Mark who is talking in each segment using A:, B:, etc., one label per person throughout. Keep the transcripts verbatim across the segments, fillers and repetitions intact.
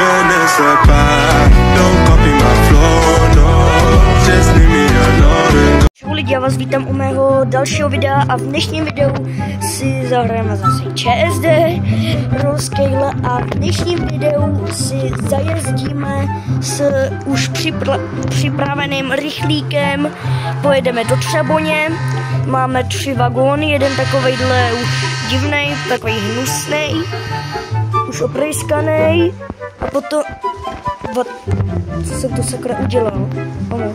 A: je ne sais pas, don't copy my flow, no, just leave me alone.
B: Čau lidi, já vás vítám u mého dalšího videa a v dnešním videu si zahrajeme zase ČSD, Rollscale a v dnešním videu si zajezdíme s už připra připraveným rychlíkem, pojedeme do Třeboně, máme tři vagóny, jeden takovejhle už divnej, takový hnusnej, už oprejskanej a potom, what? Co jsem to sakra udělal? Pomoc.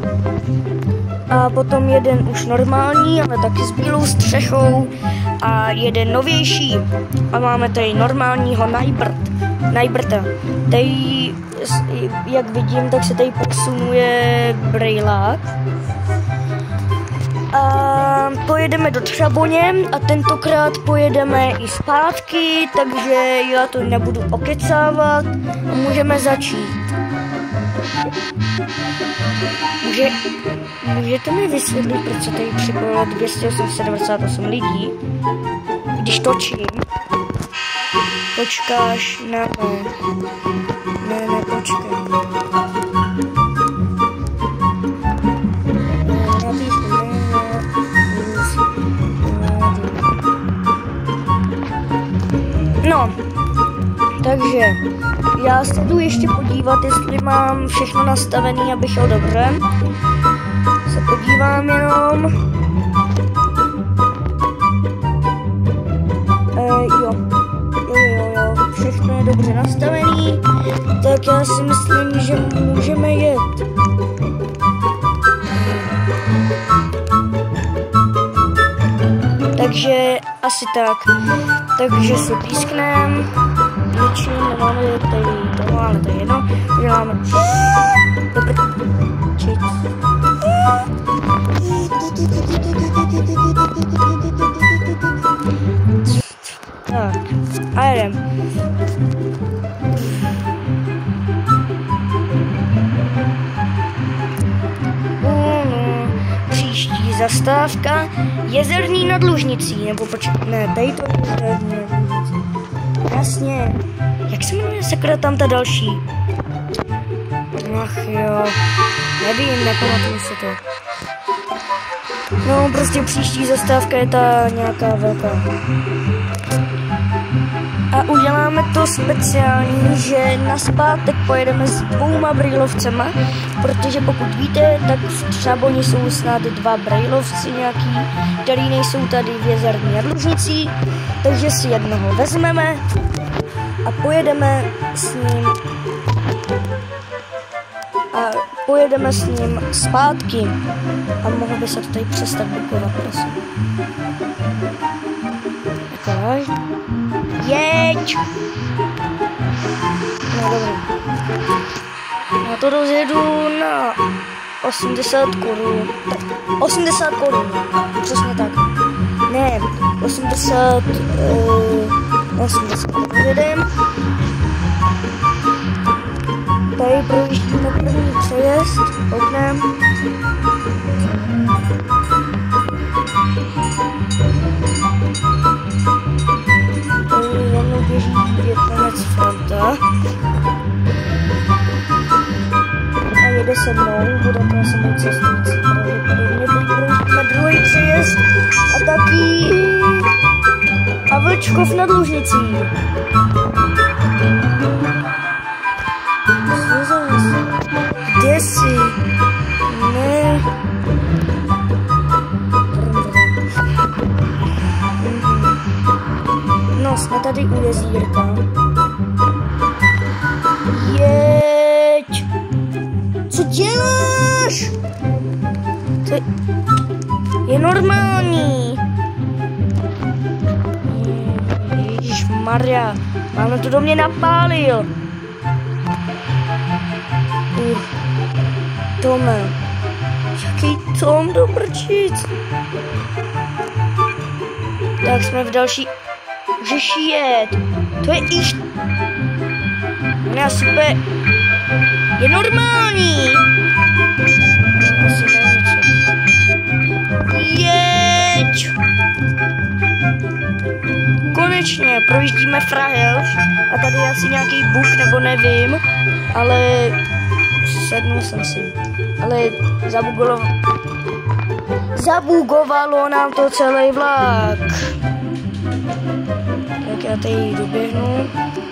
B: A potom jeden už normální, ale taky s bílou střechou a jeden novější. A máme tady normálního Najbrt, Najbrta. Tady, jak vidím, tak se tady posunuje brejlák. A pojedeme do Třeboně a tentokrát pojedeme i zpátky, takže já to nebudu okecávat a můžeme začít. Může, můžete mi vysvětlit, proč se tady připojilo dvě stě dvacet osm lidí, když točím? Počkáš na ne. Ne, ne, počkej. No, takže já se jdu ještě podívat, jestli mám všechno nastavené, abych šel dobře. Se podívám jenom. E, jo. jo, jo, jo, všechno je dobře nastavené, tak já si myslím, že můžeme jet. Takže asi tak. Takže si písknem. Ničím, nemáme tady toho, ale to je jedno. Uděláme. Čic. Tak. A jedem. Příští zastávka Jezerní nad Lužnicí, nebo počkej, ne, tady to je Jezerní nad Lužnicí. Jasně. Jak se jmenuje sakra tam ta další? Ach jo, nevím, nepamatuji si to. No, prostě příští zastávka je ta nějaká velká. A uděláme to speciální, že naspátek pojedeme s dvouma brejlovcema, protože pokud víte, tak v Třeboni jsou snad dva brejlovci nějaký, který nejsou tady v Jezerní nad Lužnicí, takže si jednoho vezmeme a pojedeme s ním a pojedeme s ním zpátky a mohl by se to tady přestat bukovat, prosím. Ukáž. Jeď! No dobrý. Já to rozjedu na osmdesát korun. osmdesát korun. Přesně tak. Ne, osmdesát... Uh, osmdesát rozjedem. Tady projíždíme první přejezd. Oknem. Běží Vietnamec fronta a jede se mnou, bude to asi můj cestující pravděpodobně, projdeme druhý přejezd a taky Havlčkov nad Lužnicí. Co zase? Kde jsi? Ne. No, jsme tady u jezírka. Jeď! Co děláš? To je normální. Ježišmarja, málo to do mě napálil. Uh, Tome. Jaký Tom do prčic. Tak jsme v další... Můžeš jet. To je iž... Já super... Je normální. Asi jeď. Konečně konečně projíždíme Frahelš a tady je asi nějaký buk nebo nevím, ale sednul jsem si, ale zabugovalo, zabugovalo nám to celý vlak. Tak já tady doběhnu.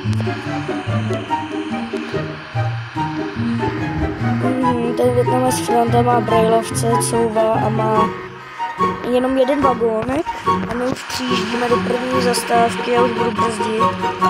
B: Hmm, ten Vietnamec s fronta má brajlovce, couvá a má jenom jeden vagónek a my už přijíždíme do první zastávky a už budu brzdit.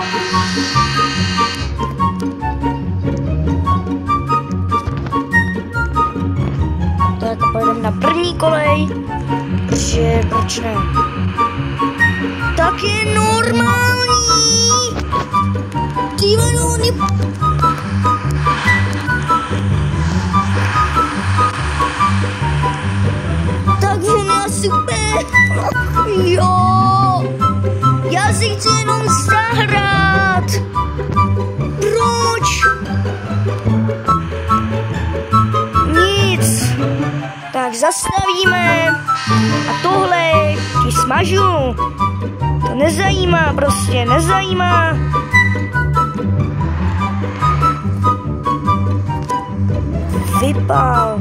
B: Tak a pojedeme na první kolej, protože proč ne? Tak je normální! Ty vanony! Tak on je super! Jo! Já si chci jenom zahrát! Proč? Nic! Tak zastavíme a tohle ti smažu. To nezajímá, prostě nezajímá. Vypal.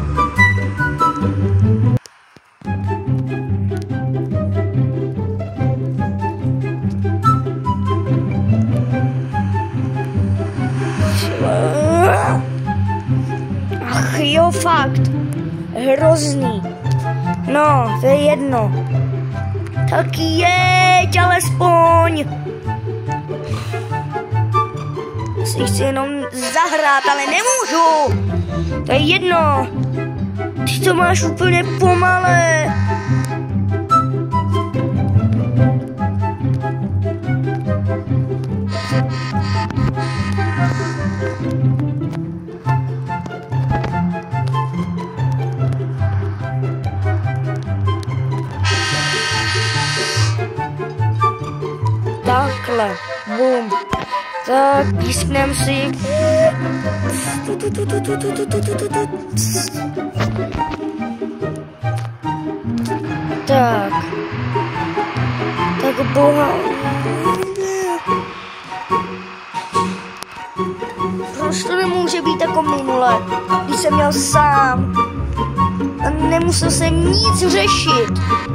B: Ach jo, fakt. Hrozný. No, to je jedno. Tak jeď alespoň. Si chci jenom zahrát, ale nemůžu. To je jedno. Ty to máš úplně pomalé. Takhle, bum. Tak, písknem si. Tak. Tak boha. Proč to nemůže být jako minule, když jsem měl sám a nemusel jsem nic řešit.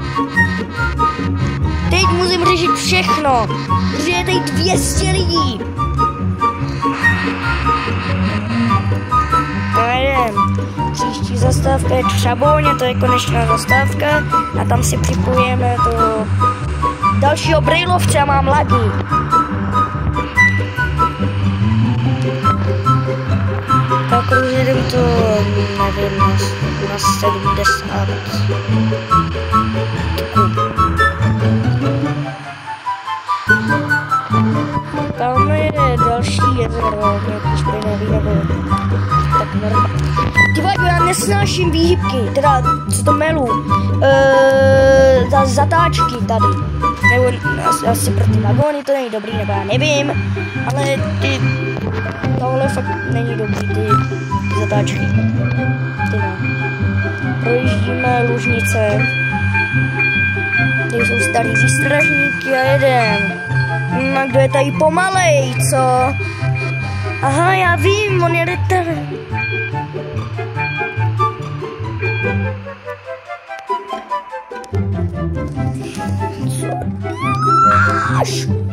B: Teď musím řešit všechno, protože je tady dvě stě lidí. No jdem. Příští zastávka je Třaboň, to je konečná zastávka a tam si připojíme do dalšího brejlovce a mám lagy. Tak rozjedem to, nevím, na, na sedmdesát. Tam je další jezero, nějaký špinavý nebo tak normálně. Ty vado, já nesnáším výhybky, teda co to melu, eee, za zatáčky tady. Nebo asi, asi pro ty vagóny to není dobrý, nebo já nevím, ale ty, tohle fakt není dobrý, ty, ty zatáčky. Ty no. Projíždíme Lužnice, tady jsou starý výstražníky a jedem. No a kdo je tady pomalej, co? Aha, já vím, on jede tady. Co? Až!